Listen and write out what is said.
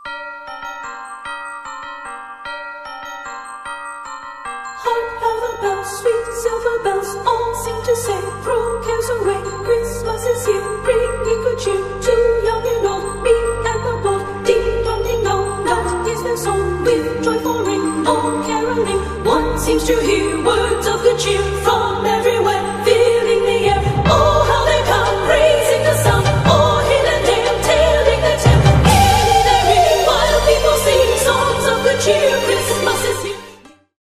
Hark how the bells, sweet silver bells, all seem to say, throw cares away, Christmas is here, bringing good cheer to young